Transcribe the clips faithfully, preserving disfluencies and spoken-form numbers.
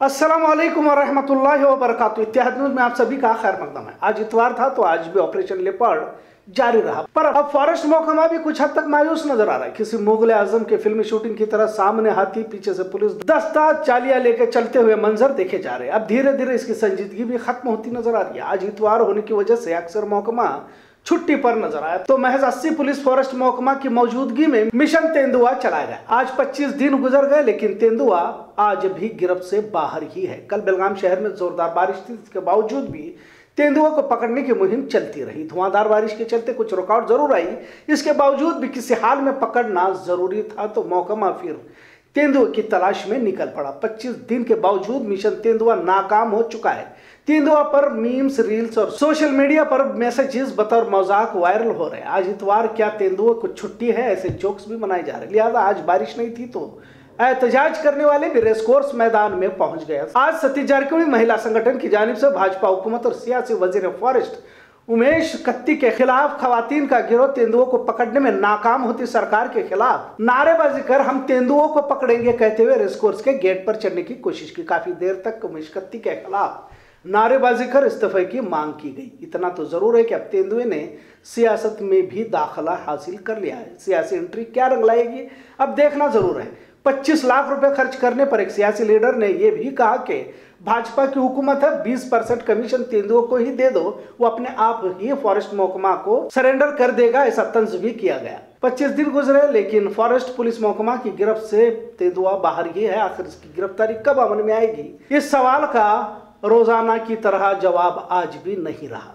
अस्सलामुअलैकुम वरहमतुल्लाहि वबरकातुहू। इत्तेहाद न्यूज़ में आप सभी का खैर मकदम है। आज इतवार था तो आज भी ऑपरेशन लेपर्ड जारी रहा, पर अब फॉरेस्ट महकमा भी कुछ हद तक मायूस नजर आ रहा है। किसी मुगल आजम के फिल्मी शूटिंग की तरह सामने हाथी, पीछे से पुलिस दस्ता चालियां लेकर चलते हुए मंजर देखे जा रहे हैं। अब धीरे धीरे इसकी संजीदगी भी खत्म होती नजर आ रही है। आज इतवार होने की वजह से अक्सर महकमा छुट्टी पर नजर आया, तो महज अस्सी पुलिस फॉरेस्ट महकमा की मौजूदगी में मिशन तेंदुआ चलाया गया। आज पच्चीस दिन गुजर गए, लेकिन तेंदुआ आज भी गिरफ्त से बाहर ही है। कल बेलगाम शहर में जोरदार बारिश थी, इसके बावजूद भी तेंदुआ को पकड़ने की मुहिम चलती रही। धुआंधार बारिश के चलते कुछ रुकावट जरूर आई, इसके बावजूद भी किसी हाल में पकड़ना जरूरी था, तो महकमा फिर तेंदुआ की तलाश में निकल पड़ा। पच्चीस दिन के बावजूद मिशन तेंदुआ नाकाम हो चुका है। तेंदुआ पर मीम्स, रील्स और सोशल मीडिया पर मैसेजेस बतौर मजाक वायरल हो रहे हैं। आज इतवार, क्या तेंदुआ को छुट्टी है, ऐसे जोक्स भी मनाए जा रहे हैं। लिहाजा आज बारिश नहीं थी तो एहतजाज करने वाले भी रेसकोर्स मैदान में पहुंच गए। आज सतीश जारकिहोली महिला संगठन की जानिब से भाजपा हुकूमत और सियासी वजीर फॉरेस्ट उमेश कत्ती के खिलाफ खवातीन का गिरोह तेंदुओं को पकड़ने में नाकाम होती सरकार के खिलाफ नारेबाजी कर हम तेंदुओं को पकड़ेंगे कहते हुए रेसकोर्स के गेट पर चढ़ने की कोशिश की। काफी देर तक उमेश कत्ती के खिलाफ नारेबाजी कर इस्तीफे की मांग की गई। इतना तो जरूर है कि अब तेंदुए ने सियासत में भी दाखिला हासिल कर लिया है। सियासी एंट्री क्या रंग लाएगी, अब देखना जरूर है। पच्चीस लाख रुपए खर्च करने पर एक सियासी लीडर ने यह भी कहा कि भाजपा की हुकूमत है, बीस परसेंट कमीशन तेंदुओं को ही दे दो, वो अपने आप ही फॉरेस्ट महकमा को सरेंडर कर देगा, ऐसा तंज भी किया गया। पच्चीस दिन गुजरे, लेकिन फॉरेस्ट पुलिस महकमा की गिरफ्त से तेंदुआ बाहर ही है। आखिर इसकी गिरफ्तारी कब अमल में आएगी, इस सवाल का रोजाना की तरह जवाब आज भी नहीं रहा।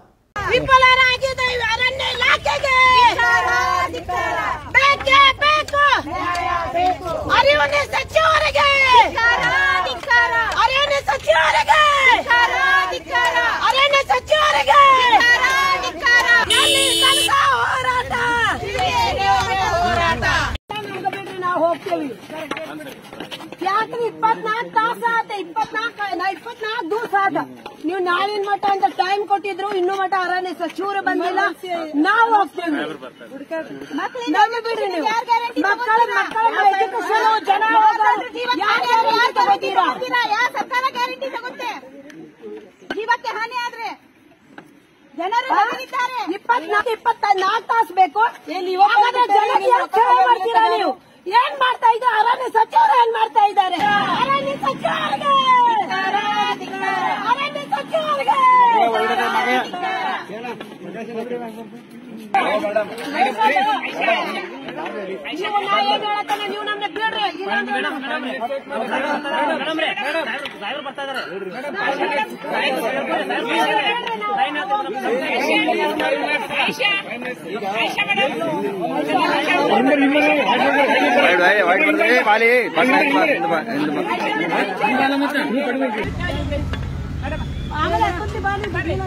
ಯಾಕ್ರಿ ಇಪ್ಪತ್ನಾಲ್ಕು ತಾಸ ಆತ ಇಪ್ಪತ್ನಾಲ್ಕು ಇಪ್ಪತ್ನಾಲ್ಕು ದಿವಸ ಆತ ನೀವು ನಾಳಿನ ಮಠ ಅಂತ ಟೈಮ್ ಕೊಟ್ಟಿದ್ರು, ಇನ್ನೂ ಮಠ ಅರಣ್ಯ ಸಚಿವರು ಬಂದಿಲ್ಲ. ನಾವು ಹೋಗ್ತೀವಿ, ನಮ್ಮ ಬಿಡ್ರಿ ನೀವು. ಮಕ್ಕಳ ಮಕ್ಕಳ ಎಜುಕೇಶನ್ ಜನ ತಗೋತೀರಾ? ಯಾವ ಸರ್ಕಾರ ಗ್ಯಾರಂಟಿ ತಗುತ್ತೆ? ಜೀವಕ್ಕೆ ಹಾನಿ ಆದ್ರೆ ಜನರು ಇಪ್ಪತ್ನಾಲ್ಕು ಇಪ್ಪತ್ನಾಲ್ಕು ತಾಸು ಬೇಕು. ಜನಕ್ಕೆ ಮಾಡ್ತೀರಾ ನೀವು? ಏನ್ ಮಾಡ್ತಾ ಇದ್ದಾರೆ? ಅರಣ್ಯ ಸಚಿವರು ಏನ್ ಮಾಡ್ತಾ ಇದ್ದಾರೆ? ಅರಣ್ಯ ಸಚಿವರಿಗೆ ಅರಣ್ಯ ಸಚಿವರಿಗೆ ನೀವು ನಾ ಏನ್ ಹೇಳತ್ತಾನೆ, ನೀವು ನಮ್ಗೆ ಬಿಡ್ರಿ. ಆಮೇಲೆ ಕುಂತಿ ಬಾಲಿ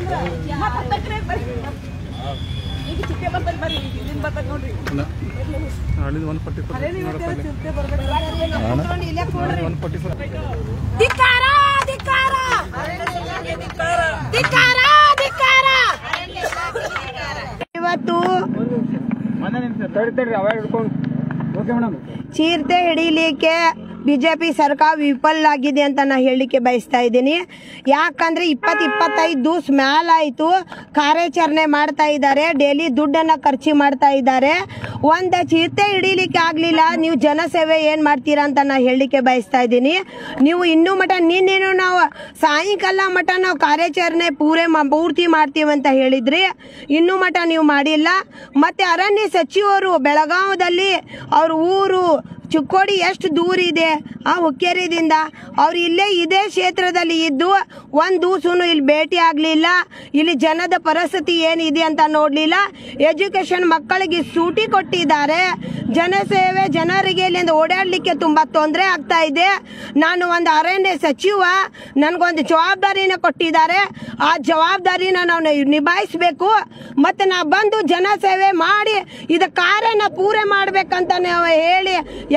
ಈಗ ಚಿಟ್ಟೆ ಬರ್ತದೆ, ಬರ್ರಿ ಇದನ್ ಬರ್ತದೆ ನೋಡ್ರಿ. ಧಿಕ್ಕಾರ ಧಿಕ್ಕಾರ ಧಿಕ್ಕಾರ ಧಿಕ್ಕಾರ. ಇವತ್ತು ಚೀರ್ತೆ ಹಿಡಿಲಿಕ್ಕೆ ಬಿಜೆಪಿ ಸರ್ಕಾರ ವಿಫಲ ಆಗಿದೆ ಅಂತ ನಾ ಹೇಳಲಿಕ್ಕೆ ಬಯಸ್ತಾ ಇದ್ದೀನಿ. ಯಾಕಂದ್ರೆ ಇಪ್ಪತ್ ಇಪ್ಪತ್ತೈದು ದಿವಸ ಮ್ಯಾಲ ಆಯ್ತು ಕಾರ್ಯಾಚರಣೆ ಮಾಡ್ತಾ ಇದ್ದಾರೆ, ಡೈಲಿ ದುಡ್ಡನ್ನ ಖರ್ಚು ಮಾಡ್ತಾ ಇದ್ದಾರೆ. ಒಂದ ಚೀರ್ತೆ ಹಿಡಿಲಿಕ್ಕೆ ಆಗ್ಲಿಲ್ಲ, ನೀವು ಜನಸೇವೆ ಏನ್ ಮಾಡ್ತೀರಾ ಅಂತ ನಾ ಹೇಳಲಿಕ್ಕೆ ಬಯಸ್ತಾ ಇದ್ದೀನಿ. ನೀವು ಇನ್ನೂ ಮಠ ನಿನ್ನೇನು ನಾವು ಸಾಯಂಕಾಲ ಮಠ ನಾವು ಕಾರ್ಯಾಚರಣೆ ಪೂರೇ ಪೂರ್ತಿ ಮಾಡ್ತೀವಿ ಅಂತ ಹೇಳಿದ್ರಿ, ಇನ್ನೂ ಮಠ ನೀವು ಮಾಡಿಲ್ಲ. ಮತ್ತೆ ಅರಣ್ಯ ಸಚಿವರು ಬೆಳಗಾವದಲ್ಲಿ ಅವ್ರ ಊರು ಚಿಕ್ಕೋಡಿ ಎಷ್ಟು ದೂರ ಇದೆ ಆ ಹುಕ್ಕೇರಿದಿಂದ, ಅವ್ರು ಇಲ್ಲೇ ಇದೇ ಕ್ಷೇತ್ರದಲ್ಲಿ ಇದ್ದು ಒಂದು ದಿವಸನು ಇಲ್ಲಿ ಭೇಟಿ ಆಗ್ಲಿಲ್ಲ. ಇಲ್ಲಿ ಜನದ ಪರಿಸ್ಥಿತಿ ಏನಿದೆ ಅಂತ ನೋಡ್ಲಿಲ್ಲ. ಎಜುಕೇಶನ್ ಮಕ್ಕಳಿಗೆ ಸೂಟಿ ಕೊಟ್ಟಿದ್ದಾರೆ. ಜನಸೇವೆ ಜನರಿಗೆ ಇಲ್ಲಿಂದ ಓಡಾಡ್ಲಿಕ್ಕೆ ತುಂಬಾ ತೊಂದರೆ ಆಗ್ತಾ ಇದೆ. ನಾನು ಒಂದು ಅರಣ್ಯ ಸಚಿವ, ನನ್ಗೊಂದು ಜವಾಬ್ದಾರಿನ ಕೊಟ್ಟಿದ್ದಾರೆ. ಆ ಜವಾಬ್ದಾರಿನ ನಾವು ನಿಭಾಯಿಸಬೇಕು. ಮತ್ತೆ ನಾ ಬಂದು ಜನಸೇವೆ ಮಾಡಿ ಇದ ಕಾರ್ಯನ ಪೂರೈ ಮಾಡ್ಬೇಕಂತ ನಾವು ಹೇಳಿ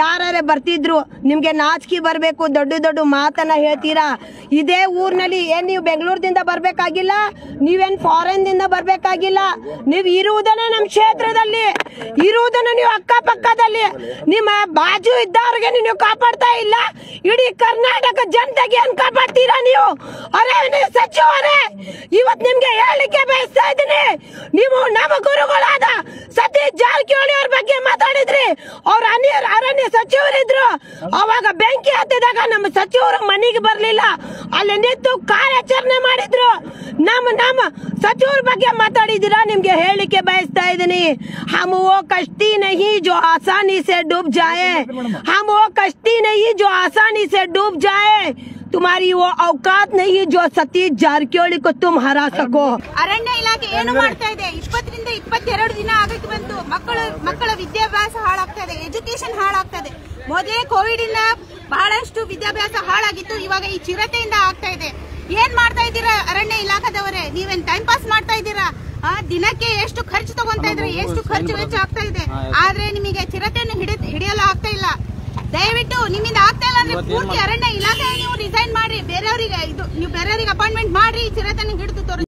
ಯಾರೇ ಬರ್ತಿದ್ರು ನಿಮ್ಗೆ ನಾಚಿಕೆ ಬರ್ಬೇಕು, ದೊಡ್ಡ ದೊಡ್ಡ ಮಾತನ್ನ ಹೇಳ್ತೀರಾ. ಇದೇ ಊರ್ನಲ್ಲಿ ಏನ್ ನೀವು ಬೆಂಗಳೂರಿಂದ ಬರ್ಬೇಕಾಗಿಲ್ಲ, ನೀವೇನ್ ಫಾರಿನ್ ದಿಂದ ಬರ್ಬೇಕಾಗಿಲ್ಲ. ನೀವು ಇರುವುದನ್ನ ನಮ್ಮ ಕ್ಷೇತ್ರದಲ್ಲಿ ಇರುವುದನ್ನ ನೀವು ಅಕ್ಕಪಕ್ಕದಲ್ಲಿ ನಿಮ್ಮ ಬಾಜು ಇದ್ದವ್ರಿಗೆ ನೀವು ಕಾಪಾಡ್ತಾ ಇಲ್ಲ. ಇಡೀ ಕರ್ನಾಟಕ ಜನತೆಗೆ ಏನ್ ಕಾಪಾಡ್ತೀರಾ ನೀವು? ಅರಣ್ಯ ಸಚಿವರೇ, ಇವತ್ ನಿಮ್ಗೆ ಹೇಳಲಿಕ್ಕೆ ಬಯಸ್ತಾ ಇದ್ದೀನಿ, ನೀವು ನಮ್ಮ ಗುರುಗಳಾದ ಸತೀಶ್ ಜಾರಕಿಹೊಳಿ ಅವ್ರ ಬಗ್ಗೆ ಮಾತಾಡಿದ್ರಿ. ಅವ್ರ ಅರಣ್ಯ ಸಚಿವರಿದ್ರು, ಅವಾಗ ಬೆಂಕಿ ಹತ್ತಿದಾಗ ನಮ್ಮ ಸಚಿವರು ಮನೆಗೆ ಬರ್ಲಿಲ್ಲ, ಅಲ್ಲಿ ನಿಂತು ಕಾರ್ಯಾಚರಣೆ ಮಾಡಿದ್ರು. ನಮ್ಮ ನಮ್ಮ ಸಚಿವರ ಬಗ್ಗೆ ಮಾತಾಡಿದಿರಾ, ನಿಮ್ಗೆ ಹೇಳಲಿಕ್ಕೆ ಬಯಸ್ತಾ ಇದ್ದೀನಿ. हम वो कश्ती नहीं जो आसानी से डूब जाए, हम वो कश्ती नहीं जो आसानी से डूब जाए, तुम्हारी वो औकात नहीं जो सतीश ಜಾರಕಿಹೊಳಿ को तुम हरा सको. ಅರಣ್ಯ ಇಲಾಖೆ ಏನು ಮಾಡ್ತಾ ಇದೆ? ಇಪ್ಪತ್ತರಿಂದ ಇಪ್ಪತ್ತೆರಡು ದಿನ ಆಗಕ್ಕೆ ಬಂತು. ಮಕ್ಕಳು ಮಕ್ಕಳ ವಿದ್ಯಾಭ್ಯಾಸ ಹಾಳಾಗ್ತಾ ಇದೆ, ಎಜುಕೇಶನ್ ಹಾಳಾಗ್ತಾ ಇದೆ. ಮೊದಲೇ ಕೋವಿಡ್ ಇಂದ ಬಹಳಷ್ಟು ವಿದ್ಯಾಭ್ಯಾಸ ಹಾಳಾಗಿತ್ತು, ಇವಾಗ ಈ ಚಿರತೆಯಿಂದ ಆಗ್ತಾ ಇದೆ. ಏನ್ ಮಾಡ್ತಾ ಇದ್ದೀರಾ ಅರಣ್ಯ ಇಲಾಖಾದವರೇ? ನೀವೇನ್ ಟೈಮ್ ಪಾಸ್ ಮಾಡ್ತಾ ಇದ್ದೀರಾ? ದಿನಕ್ಕೆ ಎಷ್ಟು ಖರ್ಚು ತಗೊಂತಾ ಇದ್ರೆ, ಎಷ್ಟು ಖರ್ಚು ವೆಚ್ಚ ಆಗ್ತಾ ಇದೆ, ಆದ್ರೆ ನಿಮಗೆ ಚಿರತೆಯನ್ನು ಹಿಡಿಯಲು ಆಗ್ತಾ ಇಲ್ಲ. ದಯವಿಟ್ಟು ನಿಮ್ಮಿಂದ ಆಗ್ತಾ ಇಲ್ಲ ಅಂದ್ರೆ ಪೂರ್ತಿ ಅರಣ್ಯ ಇಲಾಖೆ ನೀವು ರಿಸೈನ್ ಮಾಡಿ, ಬೇರೆಯವರಿಗೆ ಇದು ನೀವು ಬೇರೆಯವರಿಗೆ ಅಪಾಯಿಂಟ್ಮೆಂಟ್ ಮಾಡಿ ಚಿರತೆಯನ್ನು ಹಿಡಿದು ತೋರಿಸಿ.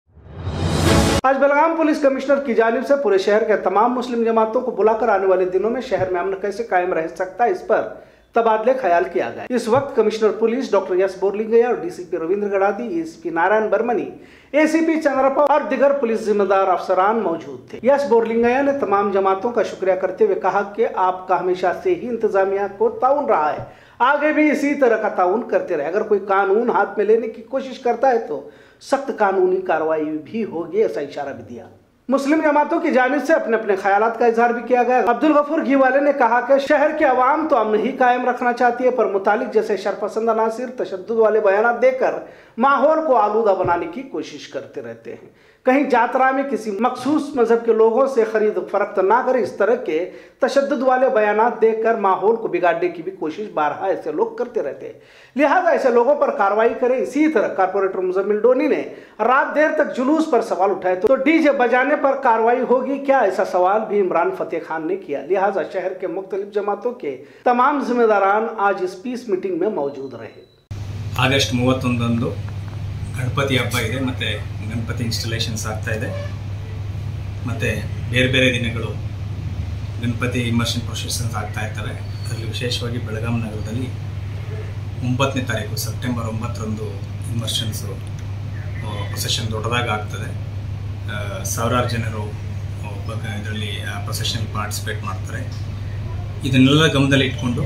आज बेलगाम पुलिस कमिश्नर की जानिब से पूरे शहर के तमाम मुस्लिम जमातों को बुलाकर आने वाले दिनों में शहर में अमन कैसे कायम रह सकता है, इस पर तबादले ख्याल किया गया। इस वक्त commissioner police doctor S Borlingaiah और DCP Ravindra Gadadi, ACP Narayan Barmani, ACP Chandrappa और दिगर पुलिस जिम्मेदार अफसरान मौजूद थे। एस बोरलिंगैया ने तमाम जमातों का शुक्रिया करते हुए कहा कि आपका हमेशा से ही इंतजामिया को ताउन रहा है, आगे भी इसी तरह का ताउन करते रहे। अगर कोई कानून हाथ में लेने की कोशिश करता है तो सख्त कानूनी कार्रवाई भी होगी, ऐसा इशारा भी दिया। मुस्लिम जमातों की जानिब से अपने अपने ख्यालात का इजहार भी किया गया। अब्दुल गफूर घीवाले ने कहा कि शहर की आवाम तो अमन ही कायम रखना चाहती है, पर मुतालिक जैसे शरपसंद अनासिर तशद्दुद वाले बयान देकर माहौल को आलूदा बनाने की कोशिश करते रहते हैं। कहीं यात्रा में किसी मखसूस मजहब के लोगों से खरीद फरोख्त ना करें, इस तरह के तशद्दुद वाले बयान देकर माहौल को बिगाड़ने की भी कोशिश बारहा ऐसे लोग करते रहते हैं, लिहाजा ऐसे लोगों पर कार्रवाई करें। इसी तरह कारपोरेटर मुजम्मिल डोनी ने रात देर तक जुलूस पर सवाल उठाए तो डीजे बजाने पर कार्रवाई होगी क्या, ऐसा सवाल भी इमरान फतेह खान ने किया। लिहाजा शहर के मुख्तलिफ जमातों के तमाम जिम्मेदारान आज इस पीस मीटिंग में मौजूद रहे। ಆಗಸ್ಟ್ ಮೂವತ್ತೊಂದರಂದು ಗಣಪತಿ ಹಬ್ಬ ಇದೆ, ಮತ್ತು ಗಣಪತಿ ಇನ್ಸ್ಟಾಲೇಷನ್ಸ್ ಆಗ್ತಾ ಇದೆ, ಮತ್ತು ಬೇರೆ ಬೇರೆ ದಿನಗಳು ಗಣಪತಿ ಇಮರ್ಷನ್ ಪ್ರೊಸೆಷನ್ಸ್ ಆಗ್ತಾ ಇರ್ತವೆ. ಅದರಲ್ಲಿ ವಿಶೇಷವಾಗಿ ಬೆಳಗಾಂ ನಗರದಲ್ಲಿ ಒಂಬತ್ತನೇ ತಾರೀಕು ಸೆಪ್ಟೆಂಬರ್ ಒಂಬತ್ತರಂದು ಇಮರ್ಷನ್ಸು ಪ್ರೊಸೆಷನ್ ದೊಡ್ಡದಾಗಿ ಆಗ್ತದೆ. ಸಾವಿರಾರು ಜನರು ಇದರಲ್ಲಿ ಆ ಪ್ರೊಸೆಷನ್ ಪಾರ್ಟಿಸಿಪೇಟ್ ಮಾಡ್ತಾರೆ. ಇದನ್ನೆಲ್ಲ ಗಮನದಲ್ಲಿ ಇಟ್ಕೊಂಡು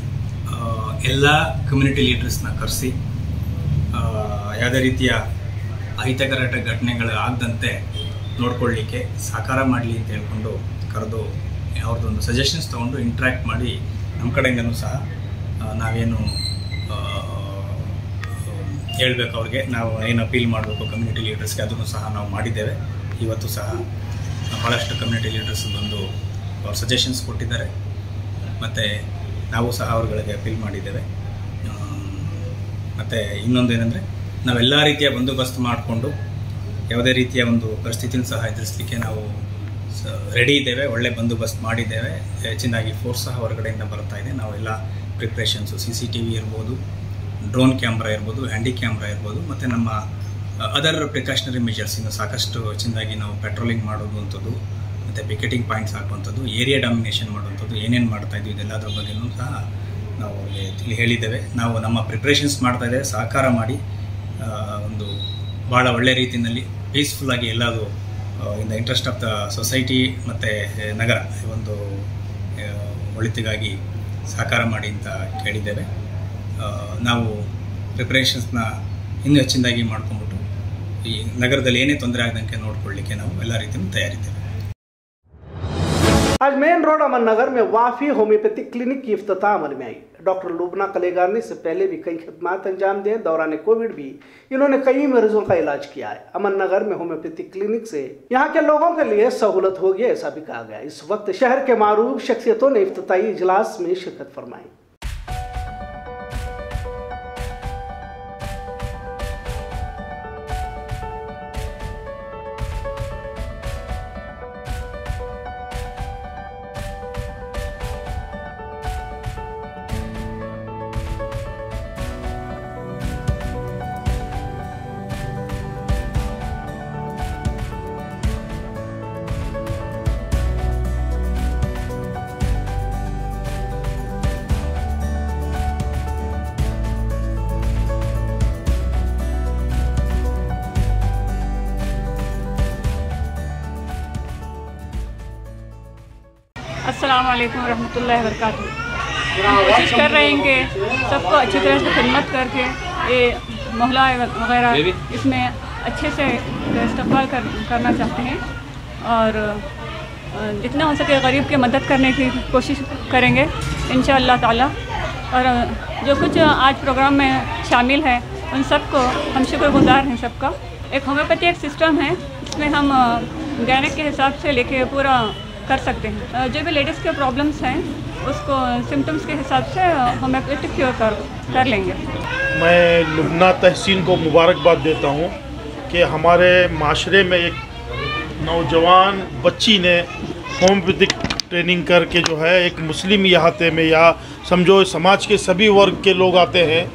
ಎಲ್ಲ ಕಮ್ಯುನಿಟಿ ಲೀಡರ್ಸ್ನ ಕರೆಸಿ ಯಾವುದೇ ರೀತಿಯ ಅಹಿತಕರ ಘಟನೆಗಳು ಆಗದಂತೆ ನೋಡ್ಕೊಳ್ಳಿಕ್ಕೆ ಸಹಕಾರ ಮಾಡಲಿ ಅಂತ ಹೇಳ್ಕೊಂಡು ಕರೆದು ಅವ್ರದ್ದೊಂದು ಸಜೆಷನ್ಸ್ ತೊಗೊಂಡು ಇಂಟ್ರ್ಯಾಕ್ಟ್ ಮಾಡಿ ನಮ್ಮ ಕಡೆಯಿಂದನೂ ಸಹ ನಾವೇನು ಹೇಳಬೇಕು ಅವ್ರಿಗೆ, ನಾವು ಏನು ಅಪೀಲ್ ಮಾಡಬೇಕು ಕಮ್ಯುನಿಟಿ ಲೀಡರ್ಸ್ಗೆ, ಅದನ್ನು ಸಹ ನಾವು ಮಾಡಿದ್ದೇವೆ. ಇವತ್ತು ಸಹ ಭಾಳಷ್ಟು ಕಮ್ಯುನಿಟಿ ಲೀಡರ್ಸ್ ಬಂದು ಅವ್ರ ಸಜೆಷನ್ಸ್ ಕೊಟ್ಟಿದ್ದಾರೆ, ಮತ್ತು ನಾವು ಸಹ ಅವ್ರಗಳಿಗೆ ಅಪೀಲ್ ಮಾಡಿದ್ದೇವೆ. ಮತ್ತು ಇನ್ನೊಂದು ಏನಂದರೆ, ನಾವೆಲ್ಲ ರೀತಿಯ ಬಂದೋಬಸ್ತ್ ಮಾಡಿಕೊಂಡು ಯಾವುದೇ ರೀತಿಯ ಒಂದು ಪರಿಸ್ಥಿತಿನ ಸಹ ಎದುರಿಸಲಿಕ್ಕೆ ನಾವು ರೆಡಿ ಇದ್ದೇವೆ. ಒಳ್ಳೆ ಬಂದೋಬಸ್ತ್ ಮಾಡಿದ್ದೇವೆ. ಹೆಚ್ಚಿನಾಗಿ ಫೋರ್ಸ್ ಸಹ ಹೊರಗಡೆಯಿಂದ ಬರ್ತಾ ಇದೆ. ನಾವೆಲ್ಲ preparations C C T V ಇರ್ಬೋದು, ಡ್ರೋನ್ ಕ್ಯಾಮ್ರಾ ಇರ್ಬೋದು, ಹ್ಯಾಂಡಿ ಕ್ಯಾಮ್ರಾ ಇರ್ಬೋದು, ಮತ್ತು ನಮ್ಮ ಅದರ್ ಪ್ರಿಕಾಷನರಿ ಮೆಜರ್ಸ್ ಇನ್ನು ಸಾಕಷ್ಟು ಹೆಚ್ಚಿನದಾಗಿ ನಾವು ಪೆಟ್ರೋಲಿಂಗ್ ಮಾಡೋದು ಅಂಥದ್ದು, ಮತ್ತು ಪಿಕೆಟಿಂಗ್ ಪಾಯಿಂಟ್ಸ್ ಹಾಕುವಂಥದ್ದು, ಏರಿಯಾ ಡಾಮಿನೇಷನ್ ಮಾಡುವಂಥದ್ದು, ಏನೇನು ಮಾಡ್ತಾಯಿದ್ವಿ ಇದೆಲ್ಲದರ ಬಗ್ಗೆಯೂ ಸಹ ನಾವು ಇಲ್ಲಿ ಹೇಳಿದ್ದೇವೆ. ನಾವು ನಮ್ಮ ಪ್ರಿಪ್ರೇಷನ್ಸ್ ಮಾಡ್ತಾಯಿದ್ದೇವೆ. ಸಹಕಾರ ಮಾಡಿ ಒಂದು ಭಾಳ ಒಳ್ಳೆ ರೀತಿಯಲ್ಲಿ ಪೀಸ್ಫುಲ್ಲಾಗಿ ಎಲ್ಲದು in the interest of the society ಮತ್ತು ನಗರ ಒಂದು ಒಳಿತಿಗಾಗಿ ಸಹಕಾರ ಮಾಡಿ ಅಂತ ಕೇಳಿದ್ದೇವೆ. ನಾವು ಪ್ರಿಪ್ರೇಷನ್ಸ್ನ ಇನ್ನೂ ಹೆಚ್ಚಿನದಾಗಿ ಮಾಡ್ಕೊಂಡ್ಬಿಟ್ಟು ಈ ನಗರದಲ್ಲಿ ಏನೇ ತೊಂದರೆ ಆಗದಂತೆ ನೋಡ್ಕೊಳ್ಳಿಕ್ಕೆ ನಾವು ಎಲ್ಲ ರೀತಿಯೂ ತಯಾರಿದ್ದೇವೆ. आज मेन रोड अमन नगर में वाफी होम्योपैथिक क्लिनिक की इफ्तिताह अमल में आई। डॉक्टर लुबना कलेगार ने इससे पहले भी कई खिदमात अंजाम दिए। दौरान कोविड भी इन्होंने कई मरीजों का इलाज किया है। अमन नगर में होम्योपैथिक क्लिनिक से यहाँ के लोगों के लिए सहूलत होगी, ऐसा भी कहा गया। इस वक्त शहर के मारूफ शख्सियतों ने इफ्तिताही इजलास में शिरकत फरमाई। अस्सलाम वालेकुम रहमतुल्लाहि व बरकातुहू। कोशिश कर रहे हैं कि सबको अच्छी तरह से खिदमत करके ये मोहल्ला वगैरह इसमें अच्छे से इस्तेमाल कर, करना चाहते हैं और जितना हो सके गरीब की मदद करने की कोशिश करेंगे इंशाअल्लाह ताला। और जो कुछ आज प्रोग्राम में शामिल है उन सबको हम शुक्रगुजार हैं सबका। एक होम्योपैथी एक सिस्टम है, इसमें हम गैनिक के हिसाब से लेके पूरा कर सकते हैं। जो भी लेडीज़ के प्रॉब्लम्स हैं उसको सिम्टम्स के हिसाब से होम्योपैथिक क्योर कर कर लेंगे। मैं लुबना तहसीन को मुबारकबाद देता हूँ कि हमारे माशरे में एक नौजवान बच्ची ने होम्योपैथिक ट्रेनिंग करके जो है एक मुस्लिम इहाते में या समझो समाज के सभी वर्ग के लोग आते हैं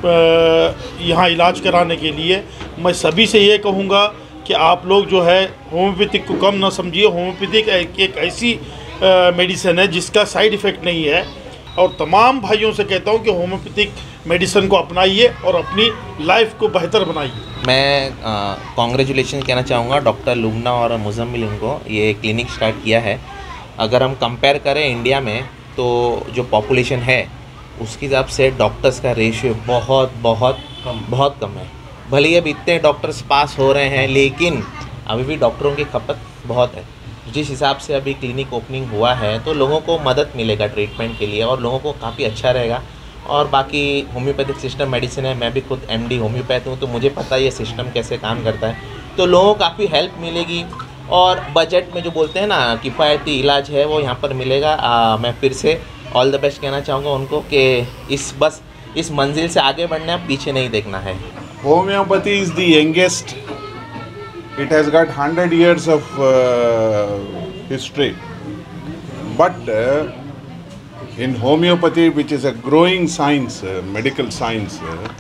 यहाँ इलाज कराने के लिए। मैं सभी से ये कहूँगा कि आप लोग जो है होम्योपैथिक को कम ना समझिए। होम्योपैथिक एक, एक ऐसी मेडिसिन है जिसका साइड इफ़ेक्ट नहीं है और तमाम भाइयों से कहता हूँ कि होम्योपैथिक मेडिसिन को अपनाइए और अपनी लाइफ को बेहतर बनाइए। मैं कॉन्ग्रेचुलेशन कहना चाहूँगा डॉक्टर लुबना और मुजम्मिल इनको ये क्लिनिक स्टार्ट किया है। अगर हम कंपेयर करें इंडिया में तो जो पॉपुलेशन है उसके हिसाब से डॉक्टर्स का रेशियो बहुत बहुत कम बहुत कम है। भले ही अब इतने डॉक्टर्स पास हो रहे हैं लेकिन अभी भी डॉक्टरों की खपत बहुत है। जिस हिसाब से अभी क्लिनिक ओपनिंग हुआ है तो लोगों को मदद मिलेगा ट्रीटमेंट के लिए और लोगों को काफ़ी अच्छा रहेगा। और बाकी होम्योपैथिक सिस्टम मेडिसिन है, मैं भी खुद एमडी होम्योपैथ हूँ तो मुझे पता है ये सिस्टम कैसे काम करता है। तो लोगों को काफ़ी हेल्प मिलेगी और बजट में जो बोलते हैं ना किफ़ायती इलाज है वो यहाँ पर मिलेगा। आ, मैं फिर से ऑल द बेस्ट कहना चाहूँगा उनको कि इस बस इस मंजिल से आगे बढ़ना है, पीछे नहीं देखना है। Homeopathy is the youngest. It has got one hundred years of uh, history. But uh, in homeopathy, which is a growing science, uh, medical science, uh,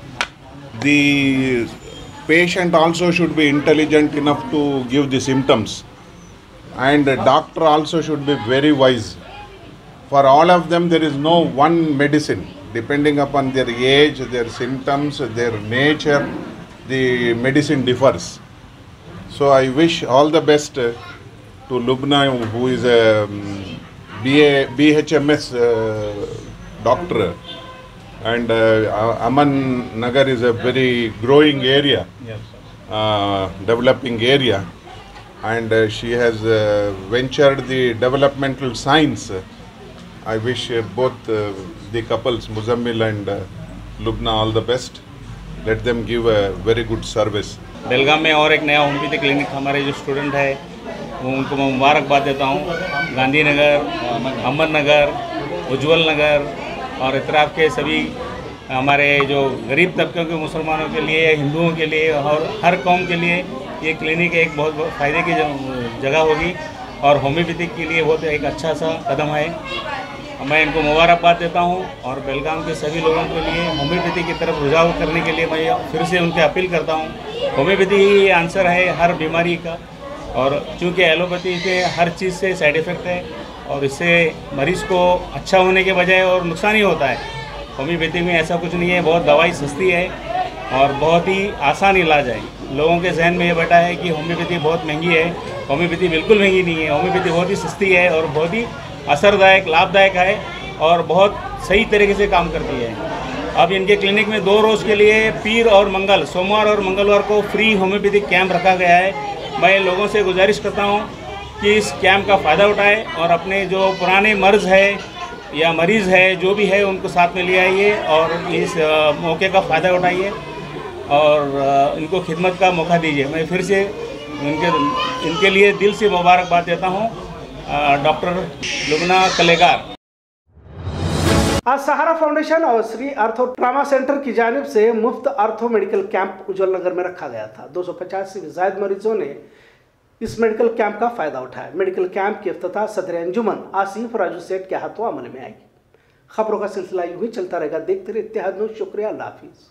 the patient also should be intelligent enough to give the symptoms. And the doctor also should be very wise. For all of them, there is no one medicine. Depending upon their age, their symptoms, their nature, the medicine differs. So I wish all the best uh, to Lubna, who is a um, B A, B H M S uh, doctor, and uh, Aman Nagar is a very growing area, uh, developing area, and uh, she has uh, ventured the developmental science. I wish uh, both uh, the couples, Muzammil and uh, Lubna, all the best. Let them give a very good service. बेलगाम में और एक नया homeopathy clinic हमारे जो student है वो उनको मैं मुबारकबाद देता हूँ। गांधी नगर, अहमद नगर, उज्जवल नगर और इतराफ़ के सभी हमारे जो गरीब तबके के मुसलमानों के लिए, हिंदुओं के लिए और हर कौम के लिए ये क्लिनिक एक बहुत फ़ायदे की जगह होगी और होम्योपैथिक के लिए बहुत एक अच्छा सा कदम है। मैं इनको मुबारकबाद देता हूं और बेलगाम के सभी लोगों के लिए होम्योपैथी की तरफ रुझाव करने के लिए मैं फिर से उनके अपील करता हूं। होम्योपैथी ही आंसर है हर बीमारी का और चूँकि एलोपैथी से हर चीज़ से साइड इफ़ेक्ट है और इससे मरीज़ को अच्छा होने के बजाय और नुकसान ही होता है। होम्योपैथी में ऐसा कुछ नहीं है, बहुत दवाई सस्ती है और बहुत ही आसान इलाज है। लोगों के जहन में ये बैठा है कि होम्योपैथी बहुत महंगी है। होम्योपैथी बिल्कुल महंगी नहीं है, होम्योपैथी बहुत ही सस्ती है और बहुत ही असरदायक लाभदायक है और बहुत सही तरीके से काम करती है। अब इनके क्लिनिक में दो रोज़ के लिए पीर और मंगल, सोमवार और मंगलवार को फ्री होम्योपैथिक कैंप रखा गया है। मैं लोगों से गुजारिश करता हूं कि इस कैंप का फ़ायदा उठाएं और अपने जो पुराने मर्ज़ है या मरीज़ है जो भी है उनको साथ में ले आइए और इस मौके का फ़ायदा उठाइए और इनको खिदमत का मौका दीजिए। मैं फिर से इनके इनके लिए दिल से मुबारकबाद देता हूं। डॉक्टर लुबना कलेगार। आज सहारा फाउंडेशन और श्री आर्थो ट्रामा सेंटर की जानिब से मुफ्त ortho medical camp Ujjwal Nagar में रखा गया था। दो सौ पचास से ज्यादा मरीजों ने इस मेडिकल कैंप का फायदा उठाया। मेडिकल कैंप की इफ्तिताह सदर अंजुमन आसिफ राजू सेठ के हाथों अमल में आई। खबरों का सिलसिला यूं ही चलता रहेगा। देखते रहिए इत्तेहाद न्यूज़। शुक्रिया, अल्लाह हाफिज।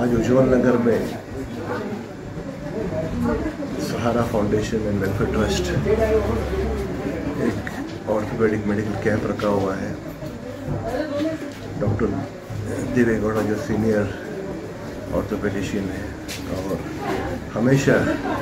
आज उज्जवल नगर में Sahara foundation and welfare trust एक ऑर्थोपेडिक मेडिकल कैंप रखा हुआ है। डॉक्टर देवेगौड़ा जो सीनियर ऑर्थोपेडिशियन है और हमेशा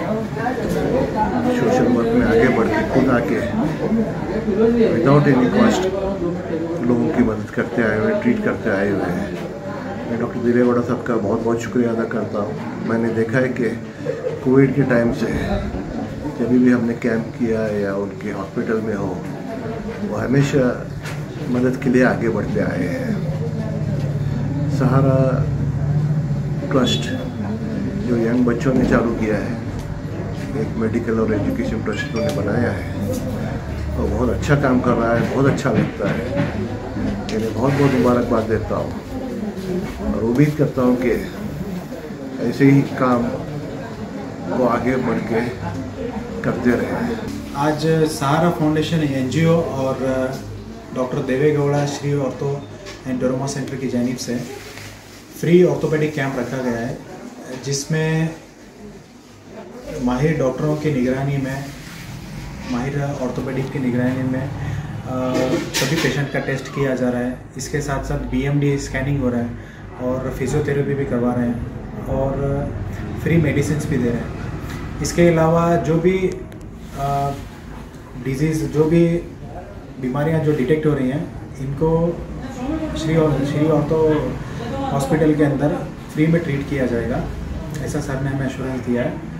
सोशल वर्क में आगे बढ़ के खुद आके विदाउट एनी कॉस्ट लोगों की मदद करते आए हुए, ट्रीट करते आए हुए हैं। मैं डॉक्टर देवेगौड़ा साहब का बहुत बहुत शुक्रिया अदा करता हूँ। मैंने देखा है कि कोविड के टाइम से जब भी हमने कैंप किया या उनके हॉस्पिटल में हो, वो हमेशा मदद के लिए आगे बढ़ते आए हैं। सहारा ट्रस्ट जो यंग बच्चों ने चालू किया है, एक मेडिकल और एजुकेशन ट्रस्ट उन्होंने बनाया है और बहुत अच्छा काम कर रहा है, बहुत अच्छा लगता है। इन्हें बहुत बहुत मुबारकबाद देता हूँ और उम्मीद करता हूँ कि ऐसे ही काम वो आगे बढ़ के करते रहें। आज सहारा फाउंडेशन एनजीओ और doctor Devegowda Shri ortho and trauma centre की जानिब से फ्री ऑर्थोपेडिक कैंप रखा गया है, जिसमें माहिर डॉक्टरों की निगरानी में, माहिर ऑर्थोपेडिक की निगरानी में सभी पेशेंट का टेस्ट किया जा रहा है। इसके साथ साथ बीएमडी स्कैनिंग हो रहा है और फिजियोथेरेपी भी करवा रहे हैं और फ्री मेडिसिन भी दे रहे हैं। इसके अलावा जो भी डिजीज़, जो भी बीमारियां जो डिटेक्ट हो रही हैं, इनको श्री और श्री ऑर्थो हॉस्पिटल के अंदर फ्री में ट्रीट किया जाएगा, ऐसा सर ने हमें एश्योरेंस दिया है।